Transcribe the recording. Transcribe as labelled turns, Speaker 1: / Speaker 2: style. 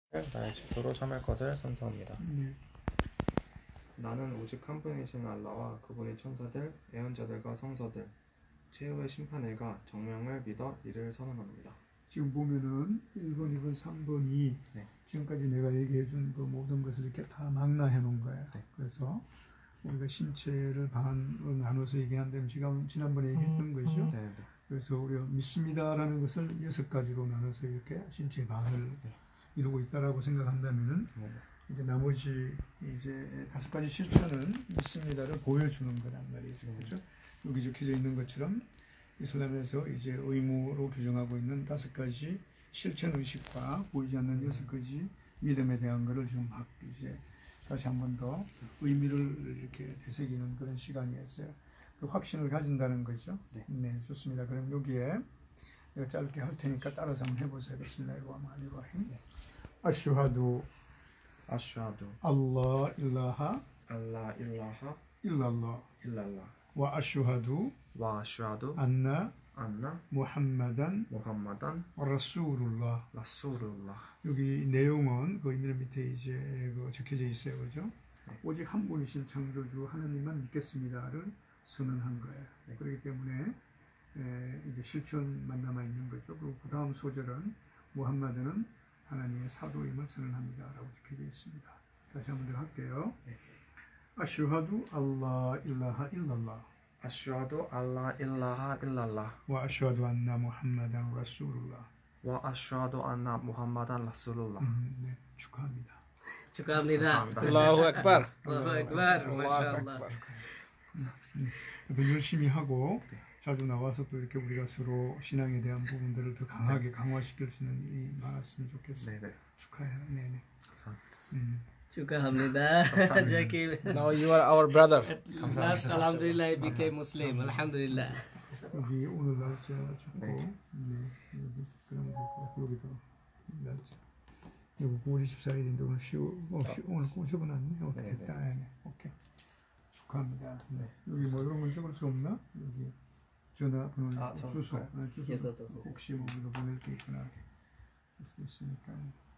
Speaker 1: 나의 집도로 참을 것을 선서합니다.
Speaker 2: 네.
Speaker 1: 나는 오직 한 분이신 알라와 그분의 천사들, 예언자들과 성서들, 최후의 심판일과 정명을 믿어 이를 선언합니다.
Speaker 2: 지금 보면은 1번, 2번, 3번이
Speaker 1: 네.
Speaker 2: 지금까지 내가 얘기해 준 그 모든 것을 이렇게 다 망라해 놓은 거예요.
Speaker 1: 네.
Speaker 2: 그래서 우리가 신체를 반으로 나눠서 얘기한다면 지난번에 얘기했던 거죠.
Speaker 1: 네, 네.
Speaker 2: 그래서 우리가 믿습니다라는 것을 6가지로 나눠서 이렇게 신체의 반을 이루고 있다라고 생각한다면은
Speaker 1: 네.
Speaker 2: 이제 나머지 이제 5가지 실천은 믿습니다를 보여주는 거란 말이죠. 그렇죠? 여기 적혀져 있는 것처럼 이슬람에서 이제 의무로 규정하고 있는 5가지 실천 의식과 보이지 않는 6가지 믿음에 대한 것을 지금 막 이제 다시 한 번 더 의미를 이렇게 되새기는 그런 시간이었어요. 그 확신을 가진다는 거죠. 네, 좋습니다. 그럼 여기에 내가 짧게 할 테니까 따라서 한번 해보세요. 비스밀라히르흐마니르라힘. 아슈하두 알라 일라하 일랄라 와 아슈하두 안나 무함마단 라술ullah. 여기 내용은 그 있는 밑에 이제 그 적혀져 있어요, 그죠? 오직 한 분이신 창조주 하느님만 믿겠습니다를 선언한 거예요. 그렇기 때문에 이제 실천만 남아 있는 거죠. 그리고 그 다음 소절은 무함마드는 하나님의 사도임을 선언합니다라고 적혀져 있습니다. 다시 한번 더 할게요. 아슈하두 알라 일라하 일랄라
Speaker 1: 아슈하두 알라 일라하 일랄라
Speaker 2: 와 아슈하두 안나 무함마단 라술ullah.
Speaker 1: 와 아슈하두 안나 무함마단 라술ullah.
Speaker 2: 네, 축하합니다.
Speaker 3: 축하합니다.
Speaker 4: 알라후 악발.
Speaker 3: 알라후 악발. 마샤알라.
Speaker 2: 더 열심히 하고 자주 나와서 또 이렇게 우리가 서로 신앙에 대한 부분들을 더 강하게 강화시킬 수 있는 일이 많았으면 좋겠어요.
Speaker 1: 네네.
Speaker 2: 축하해요. 네네.
Speaker 1: 감사합니다.
Speaker 3: 축하합니다. Jackie.
Speaker 4: Now you are our brother.
Speaker 3: Last, alhamdulillah, I became Muslim. Alhamdulillah.
Speaker 2: 여기 오늘 날짜 좋고,
Speaker 1: 네.
Speaker 2: 여기 그러면 될 거야. 여기도 날짜. 여기 9월 24일인데 오늘 오늘 꼬셔고 났네. 오케이,
Speaker 1: 네, 네.
Speaker 2: 됐다. 네, 오케이. 축하합니다. 네. 여기 뭐 이런 건 적을 수 없나? 여기 전화번호, 주소, 주소. 혹시 뭐 우리가 보낼 게 있거나 할 수 있으니까.